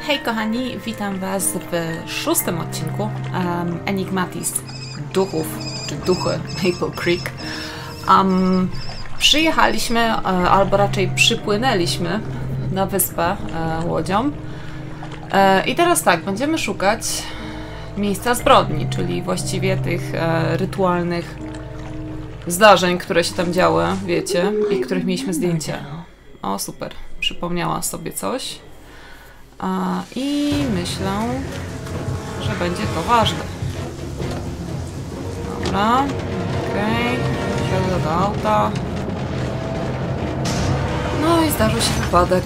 Hej kochani, witam was w 6. odcinku Enigmatis Duchów, czy Duchy Maple Creek. Przyjechaliśmy, albo raczej przypłynęliśmy na wyspę łodzią. I teraz tak, będziemy szukać miejsca zbrodni, czyli właściwie tych rytualnych zdarzeń, które się tam działy, wiecie, i których mieliśmy zdjęcie. O, super, przypomniała sobie coś. I myślę, że będzie to ważne. Dobra, okej, wsiadę do auta. No i zdarzył się wypadek.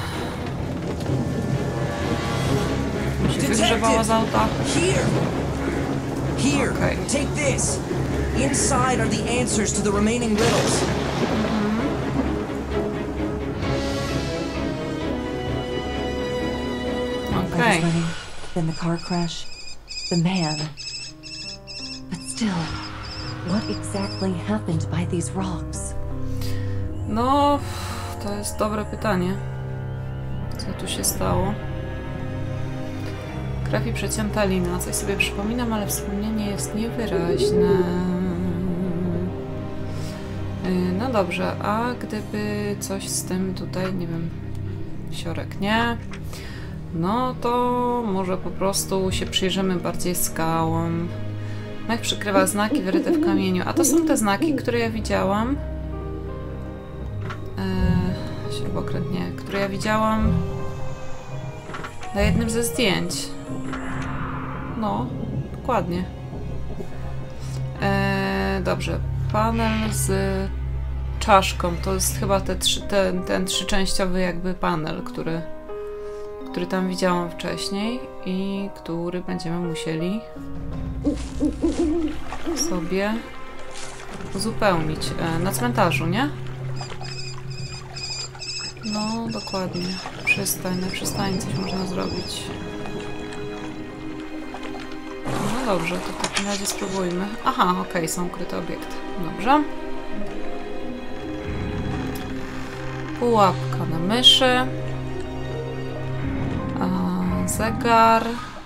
Mi się wygrzebała z auta. Here, take this. Inside are the answers to the remaining riddles. Okay. Then the car crash, the man. But still, what exactly happened by these rocks? No, to jest dobre pytanie. Co tu się stało? Krew i przecięta lina. Coś sobie przypominam, ale wspomnienie jest niewyraźne. No dobrze, a gdyby coś z tym tutaj, nie wiem, siorek, nie? No to może po prostu się przyjrzymy bardziej skałom. Mech przykrywa znaki wyryte w kamieniu. A to są te znaki, które ja widziałam. Śrubokręt nie, które ja widziałam na jednym ze zdjęć. No, dokładnie. Dobrze. Panel z czaszką. To jest chyba ten trzyczęściowy jakby panel, który tam widziałam wcześniej i który będziemy musieli sobie uzupełnić na cmentarzu, nie? No, dokładnie. Na przystani coś można zrobić. No dobrze, to w takim razie spróbujmy. Aha, okej, są ukryte obiekty. Dobrze. Pułapka na myszy. Zegar.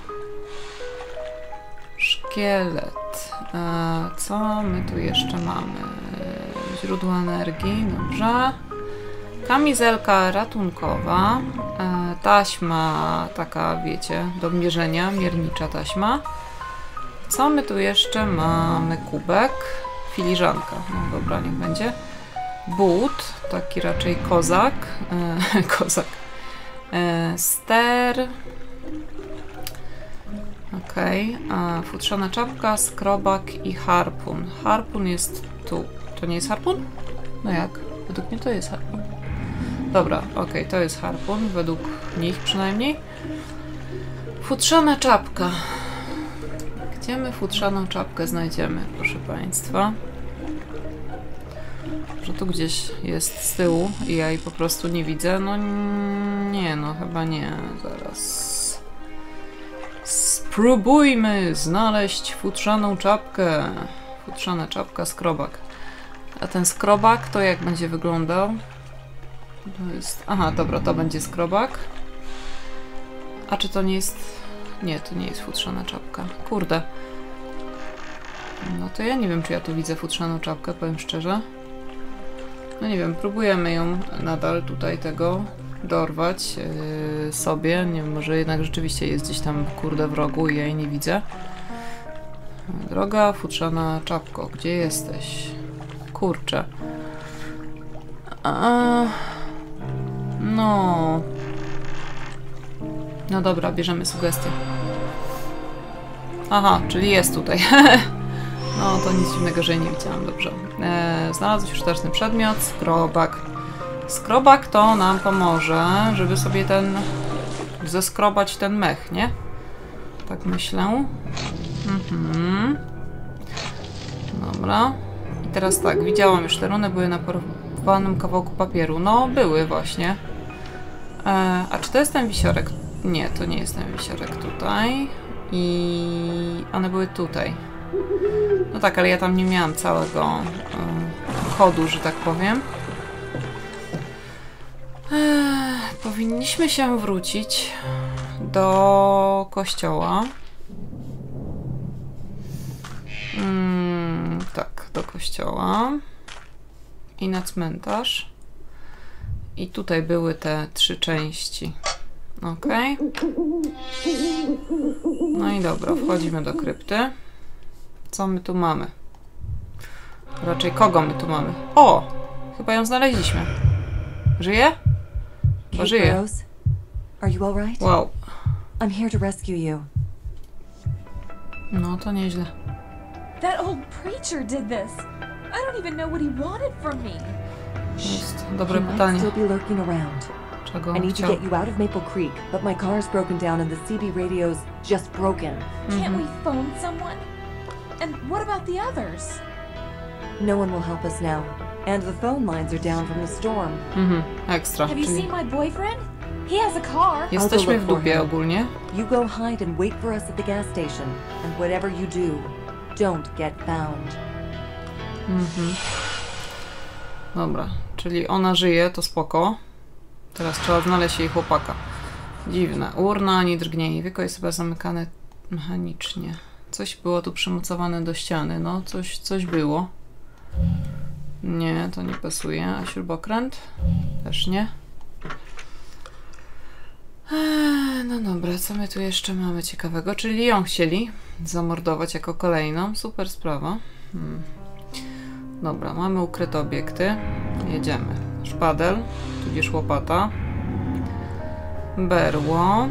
Szkielet. Co my tu jeszcze mamy? Źródło energii, dobrze. Kamizelka ratunkowa. Taśma taka, wiecie, do mierzenia, miernicza taśma. Co my tu jeszcze mamy? Kubek. Filiżanka. No dobra, niech będzie. But, taki raczej kozak. Kozak. Ster. Okej. Futrzana czapka, skrobak i harpun. Harpun jest tu. To nie jest harpun? No jak? Według mnie to jest harpun. Dobra, okej, to jest harpun. Według nich przynajmniej. Futrzana czapka. Gdzie my futrzaną czapkę znajdziemy, proszę państwa? Że tu gdzieś jest z tyłu i ja jej po prostu nie widzę. No nie, no chyba nie. Zaraz. Spróbujmy znaleźć futrzaną czapkę. Futrzana czapka, skrobak. A ten skrobak to jak będzie wyglądał? To jest... Aha, dobra, to będzie skrobak. A czy to nie jest... Nie, to nie jest futrzana czapka. Kurde. No to ja nie wiem, czy ja tu widzę futrzaną czapkę, powiem szczerze. No nie wiem, próbujemy ją nadal tutaj tego dorwać sobie. Nie wiem, może jednak rzeczywiście jest gdzieś tam, kurde, w rogu i ja jej nie widzę. Droga futrzana czapko, gdzie jesteś? Kurczę. No. No dobra, bierzemy sugestię. Aha, czyli jest tutaj. No to nic dziwnego, że jej nie widziałam. Dobrze. Znalazł się sztuczny przedmiot. Skrobak. Skrobak to nam pomoże, żeby sobie zeskrobać ten mech, nie? Tak myślę. Dobra. I teraz tak, widziałam już te runy, były na porwanym kawałku papieru. No, były właśnie. A czy to jest ten wisiorek? Nie, to nie jest ten wisiorek tutaj. I one były tutaj. No tak, ale ja tam nie miałam całego kodu, że tak powiem. Powinniśmy się wrócić do kościoła. Tak, do kościoła. I na cmentarz. I tutaj były te 3 części. Ok. No i dobra, wchodzimy do krypty. Co my tu mamy? Raczej kogo my tu mamy? O! Chyba ją znaleźliśmy. Żyje? Bo żyje. Burroughs, are you all right? Wow. I'm here to rescue you. No to nieźle. That old preacher did this. I don't even know what he wanted from me. Jest dobre He might pytanie. still be lurking around. Czego I on need to chciał? get you out of Maple Creek, but my car's broken down and the CB radio's just broken. Can't we phone someone? And what about the others? No one will help us now. And the phone lines are down from the storm. Ekstra. Have you Czyli seen my boyfriend? He has a car. jesteśmy w look for dupie him. ogólnie. You go hide and wait for us at the gas station. And whatever you do, don't get found. Dobra, czyli ona żyje, to spoko. Teraz trzeba znaleźć jej chłopaka. Dziwne. Urna ani drgnie. Wieko jest chyba zamykane mechanicznie. Coś było tu przymocowane do ściany. No, coś było. Nie, to nie pasuje. A śrubokręt? Też nie. No dobra, co my tu jeszcze mamy ciekawego? Czyli ją chcieli zamordować jako kolejną. Super sprawa. Dobra, mamy ukryte obiekty. Jedziemy. Szpadel, tudzież łopata. Berło.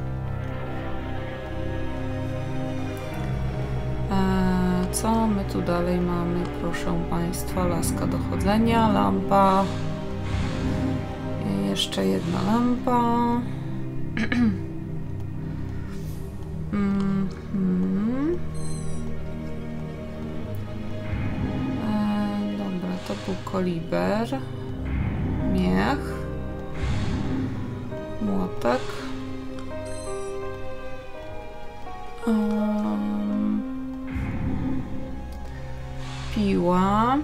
Co my tu dalej mamy? Proszę Państwa, laska do chodzenia, lampa. I jeszcze jedna lampa. Dobra, to był koliber. Miech. Młotek. Piła.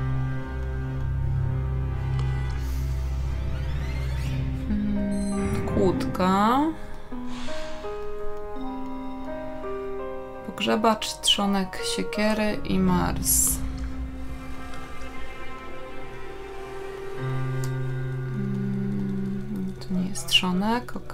Kłódka. Pogrzebacz, trzonek siekiery i Mars. Tu nie jest trzonek, ok.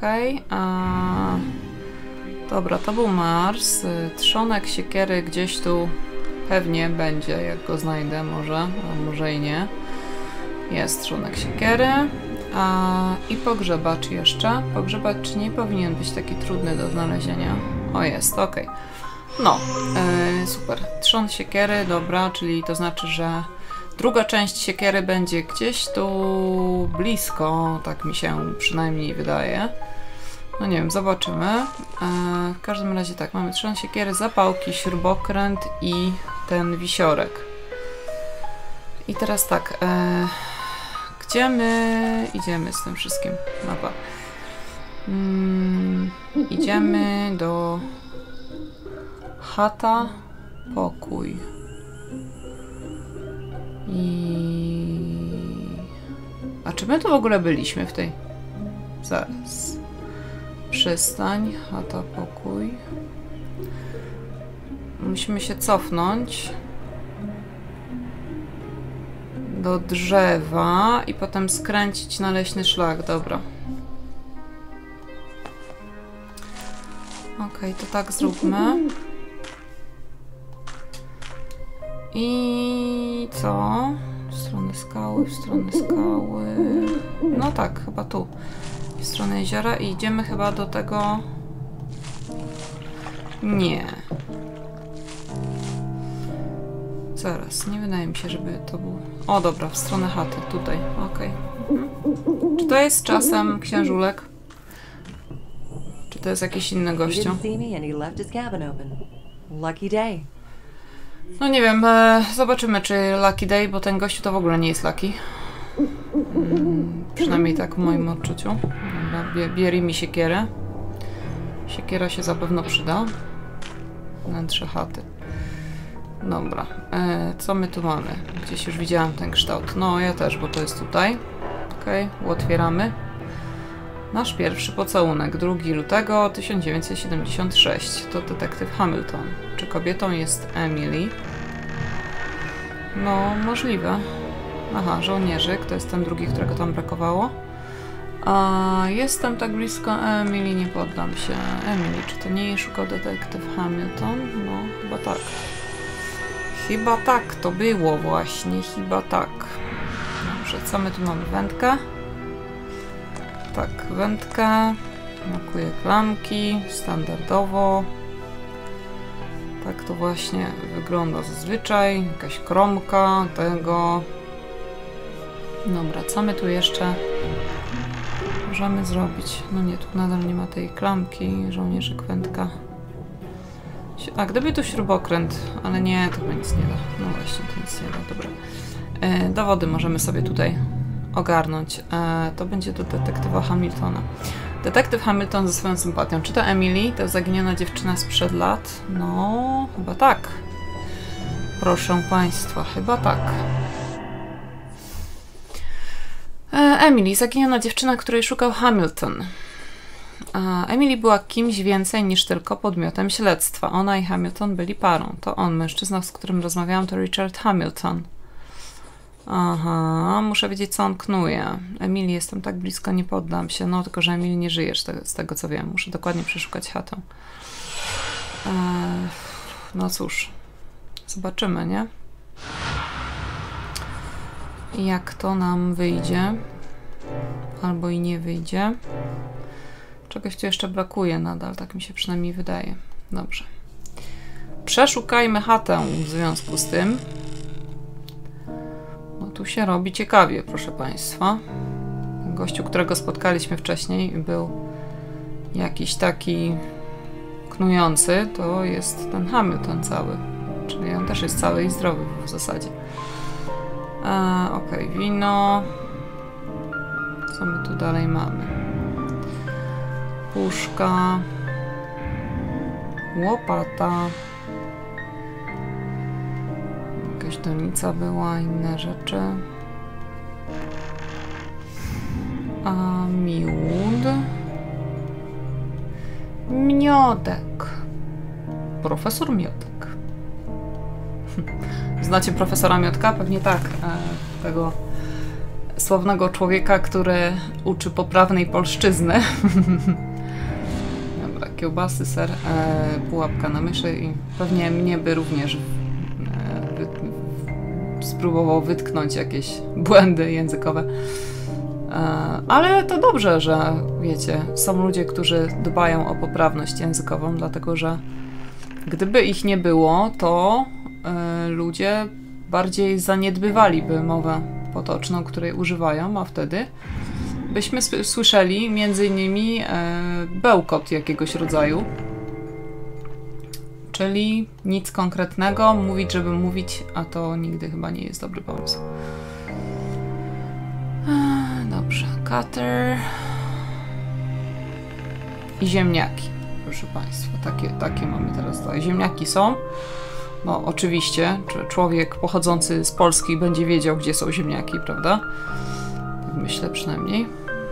Dobra, to był Mars. Trzonek siekiery gdzieś tu pewnie będzie, jak go znajdę, może, a może i nie. Jest trzonek siekiery. I pogrzebacz jeszcze. Pogrzebacz nie powinien być taki trudny do znalezienia. O, jest, ok. No, super. Trzon siekiery, dobra, czyli to znaczy, że druga część siekiery będzie gdzieś tu blisko, tak mi się przynajmniej wydaje. No nie wiem, zobaczymy. W każdym razie tak, mamy trzon siekiery, zapałki, śrubokręt i ten wisiorek. I teraz tak, gdzie my idziemy z tym wszystkim? Mapa. Idziemy do chata, pokój. A czy my tu w ogóle byliśmy w tej? Zaraz. Przystań, chata, pokój. Musimy się cofnąć do drzewa i potem skręcić na leśny szlak. Dobra. Okej, to tak zróbmy. I co? W stronę skały, w stronę skały. No tak, chyba tu. W stronę jeziora i idziemy chyba do tego... Nie. Zaraz, nie wydaje mi się, żeby to był... O, dobra, w stronę chaty, tutaj, okej. Czy to jest czasem księżulek? Czy to jest jakiś inny He gościu? didn't see me and he left his cabin open. Lucky day. No nie wiem, zobaczymy czy Lucky Day, bo ten gościu to w ogóle nie jest Lucky. Przynajmniej tak w moim odczuciu. Dobra, bierij mi siekierę. Siekiera się zapewne przyda. Wnętrze chaty. Dobra, co my tu mamy? Gdzieś już widziałam ten kształt. No ja też, bo to jest tutaj. Okej, otwieramy. Nasz pierwszy pocałunek, 2 lutego 1976. To detektyw Hamilton. Czy kobietą jest Emily? No, możliwe. Aha, żołnierzyk, to jest ten drugi, którego tam brakowało. Jestem tak blisko Emily, nie poddam się. Emily, czy to nie jej szukał detektyw Hamilton? No, chyba tak. Chyba tak to było właśnie, chyba tak. Dobrze, co my tu mamy? Wędkę? Tak, wędkę. Brakuje klamki, standardowo. Tak to właśnie wygląda zazwyczaj. Jakaś kromka tego. Dobra, co my tu jeszcze możemy zrobić? No nie, tu nadal nie ma tej klamki, żołnierzyk, wędka. A gdyby tu śrubokręt, ale nie, to chyba nic nie da. No właśnie, to nic nie da, dobra. Dowody możemy sobie tutaj ogarnąć. To będzie do detektywa Hamiltona. Detektyw Hamilton ze swoją sympatią. Czy to Emily? To zaginiona dziewczyna sprzed lat? No, chyba tak. Proszę Państwa, chyba tak. Emily, zaginiona dziewczyna, której szukał Hamilton. Emily była kimś więcej niż tylko podmiotem śledztwa. Ona i Hamilton byli parą. To on, mężczyzna, z którym rozmawiałam, to Richard Hamilton. Aha, muszę wiedzieć, co on knuje. Emily, jestem tak blisko, nie poddam się. No, tylko że Emily nie żyjesz, z tego co wiem. Muszę dokładnie przeszukać chatę. No cóż, zobaczymy, nie? Jak to nam wyjdzie. Albo i nie wyjdzie. Czegoś tu jeszcze brakuje nadal, tak mi się przynajmniej wydaje. Dobrze. Przeszukajmy chatę w związku z tym. No tu się robi ciekawie, proszę Państwa. Gościu, którego spotkaliśmy wcześniej, był jakiś taki knujący. To jest ten Hamilton cały. Czyli on też jest cały i zdrowy w zasadzie. Okej, wino. Co my tu dalej mamy? Puszka. Łopata. Jakaś donica była, inne rzeczy. Miód. Miodek. Profesor Miodek. Znacie profesora Miodka? Pewnie tak. Tego sławnego człowieka, który uczy poprawnej polszczyzny. Dobra, kiełbasy, ser, pułapka na myszy i pewnie mnie by również spróbował wytknąć jakieś błędy językowe. Ale to dobrze, że wiecie, są ludzie, którzy dbają o poprawność językową, dlatego że gdyby ich nie było, to ludzie bardziej zaniedbywaliby mowę potoczną, której używają, a wtedy byśmy słyszeli między innymi bełkot jakiegoś rodzaju. Czyli nic konkretnego, mówić, żeby mówić, a to nigdy chyba nie jest dobry pomysł. Dobrze, cutter i ziemniaki, proszę Państwa, takie mamy teraz tutaj. Ziemniaki są, no oczywiście, człowiek pochodzący z Polski będzie wiedział, gdzie są ziemniaki, prawda? Tak myślę przynajmniej.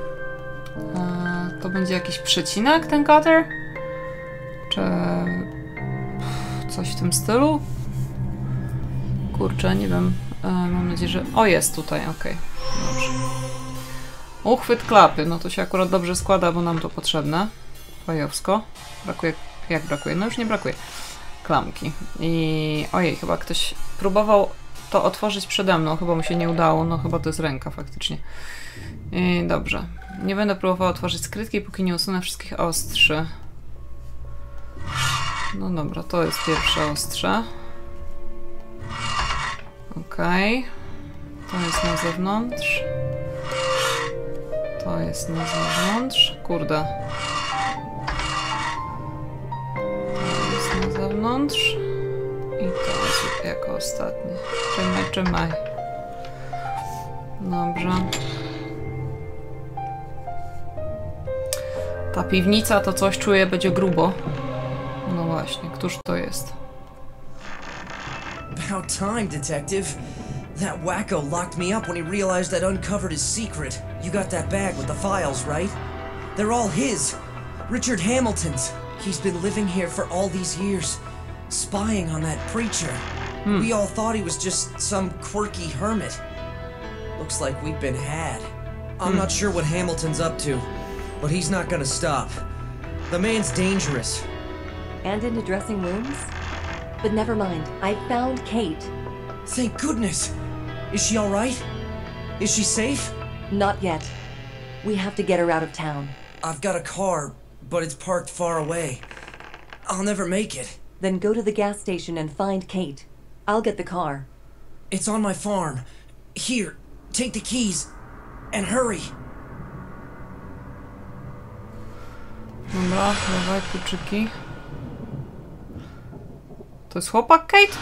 To będzie jakiś przecinak, ten cutter? Czy coś w tym stylu? Kurczę, nie wiem. Mam nadzieję, że... O, jest tutaj, okej. Dobrze. Uchwyt klapy. No to się akurat dobrze składa, bo nam to potrzebne. Fajowsko. Brakuje... Jak brakuje? No już nie brakuje. Klamki. I... Ojej, chyba ktoś próbował to otworzyć przede mną. Chyba mu się nie udało. No chyba to jest ręka faktycznie. I dobrze. Nie będę próbowała otworzyć skrytki, póki nie usunę wszystkich ostrzy. No dobra, to jest pierwsze ostrze. Okej. To jest na zewnątrz. To jest na zewnątrz. Kurde. To jest na zewnątrz. I to jest jako ostatnie. Trzymaj. Dobrze. Ta piwnica to coś czuję, będzie grubo. No właśnie, któż to jest? About time, detective. That wacko locked me up when he realized I'd uncovered his secret. You got that bag with the files, right? They're all his. Richard Hamilton's. He's been living here for all these years, spying on that preacher. We all thought he was just some quirky hermit. Looks like we've been had. I'm not sure what Hamilton's up to, but he's not gonna stop. The man's dangerous. And into dressing rooms? But never mind, I found Kate. Thank goodness. Is she all right? Is she safe? Not yet. We have to get her out of town. I've got a car, but it's parked far away. I'll never make it. Then go to the gas station and find Kate. I'll get the car. It's on my farm. Here, take the keys. And hurry. Dobra, dawaj kluczyki. To jest chłopak Kate?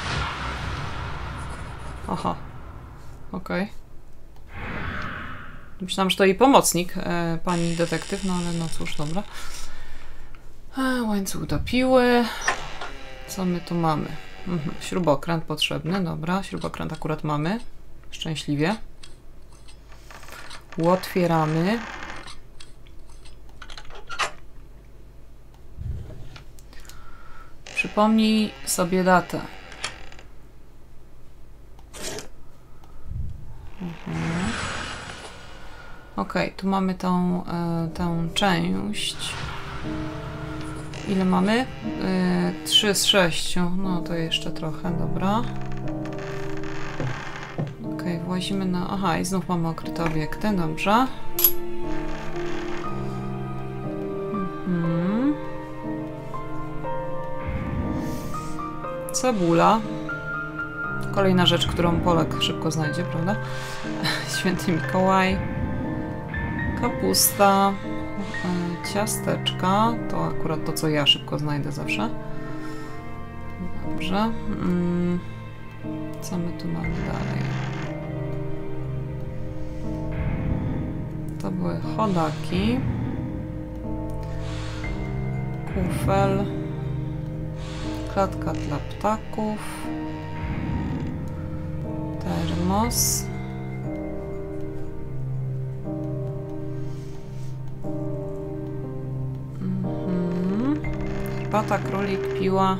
Aha. Okej. Myślałam, że to jej pomocnik, pani detektyw, no ale no cóż, dobra. Łańcuch do piły. Co my tu mamy? Śrubokręt potrzebny, dobra. Śrubokręt akurat mamy. Szczęśliwie. Otwieramy. Przypomnij sobie datę. Ok, tu mamy tą część. Ile mamy? 3 z 6. No to jeszcze trochę, dobra. Ok, włazimy na... Aha, i znów mamy okryte obiekty, dobrze. Cebula. Kolejna rzecz, którą Polak szybko znajdzie, prawda? Święty Mikołaj. Kapusta. Ciasteczka. To akurat to, co ja szybko znajdę zawsze. Dobrze. Co my tu mamy dalej? To były chodaki. Kufel. Klatka dla ptaków. Termos. Herbata, królik, piła.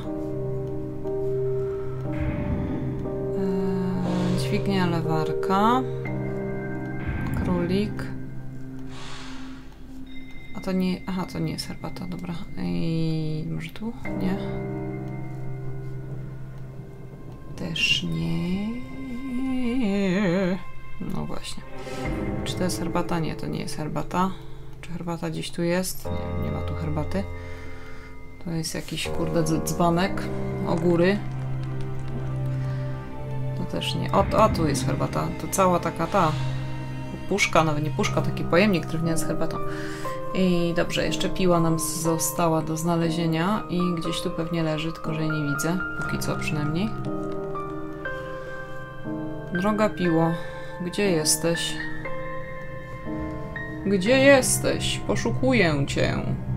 Dźwignia, lewarka. Królik. A to nie... Aha, to nie jest herbata, dobra. I może tu? Nie. Też nie. No właśnie. Czy to jest herbata? Nie, to nie jest herbata. Czy herbata gdzieś tu jest? Nie, nie ma tu herbaty. To jest jakiś, kurde, dzbanek. Ogóry. To też nie. O, tu jest herbata. To cała taka ta puszka, nawet nie puszka, taki pojemnik drewniany z herbatą. I dobrze, jeszcze piła nam została do znalezienia i gdzieś tu pewnie leży, tylko że jej nie widzę. Póki co przynajmniej. Droga piło, gdzie jesteś? Gdzie jesteś? Poszukuję cię.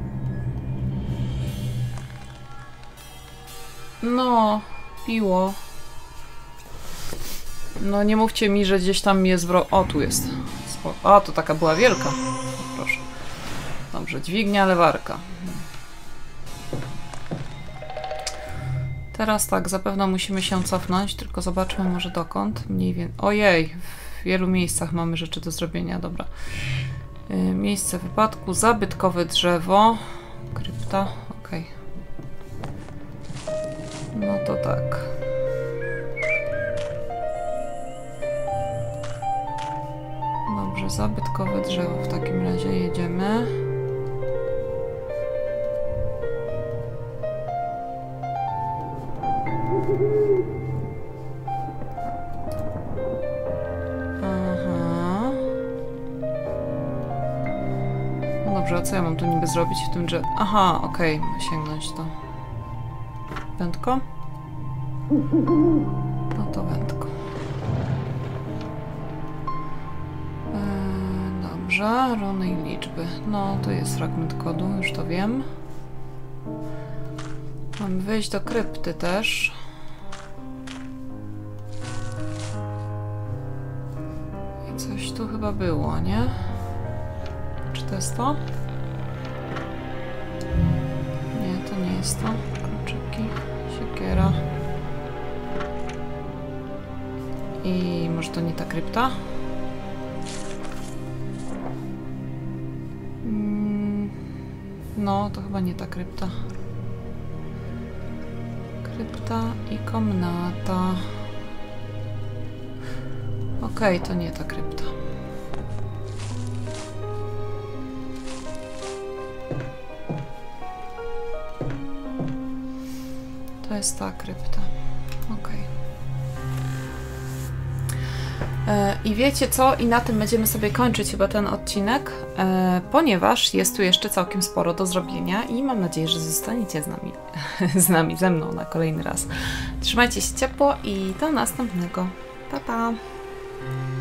No, piło. No nie mówcie mi, że gdzieś tam jest O, tu jest. O, to taka była wielka. Proszę. Dobrze, dźwignia, lewarka. Teraz tak, zapewne musimy się cofnąć, tylko zobaczmy może dokąd. Mniej więcej. Ojej, w wielu miejscach mamy rzeczy do zrobienia, dobra. Miejsce wypadku, zabytkowe drzewo. Krypta, okej. No to tak. Dobrze, zabytkowe drzewo w takim razie jedziemy. Aha. No dobrze, a co ja mam tu niby zrobić w tym drzewie? Aha, okej, sięgnąć to. Wędko? No to wędko. Dobrze, rony i liczby. No, to jest fragment kodu, już to wiem. Mamy wejść do krypty też. I coś tu chyba było, nie? Czy to jest to? to nie jest to. Kluczyki, siekiera. I może to nie ta krypta? No, to chyba nie ta krypta. Krypta i komnata. Okej, to nie ta krypta. To jest ta krypta. Okej. I wiecie co? I na tym będziemy sobie kończyć chyba ten odcinek, ponieważ jest tu jeszcze całkiem sporo do zrobienia i mam nadzieję, że zostaniecie z nami, ze mną na kolejny raz. Trzymajcie się ciepło i do następnego. Pa, pa!